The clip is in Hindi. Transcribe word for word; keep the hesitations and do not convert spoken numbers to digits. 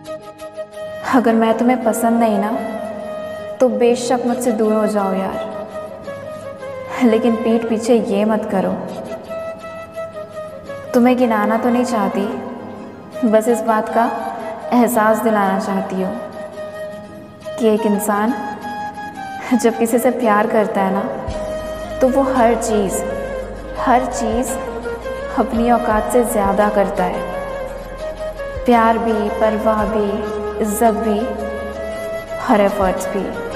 अगर मैं तुम्हें पसंद नहीं ना तो बेशक मुझसे दूर हो जाओ यार, लेकिन पीठ पीछे ये मत करो। तुम्हें गिनाना तो नहीं चाहती, बस इस बात का एहसास दिलाना चाहती हूँ कि एक इंसान जब किसी से प्यार करता है ना तो वो हर चीज़ हर चीज़ अपनी औकात से ज़्यादा करता है। प्यार भी, परवाह भी, इज्जत भी, हर एफर्ट्स भी।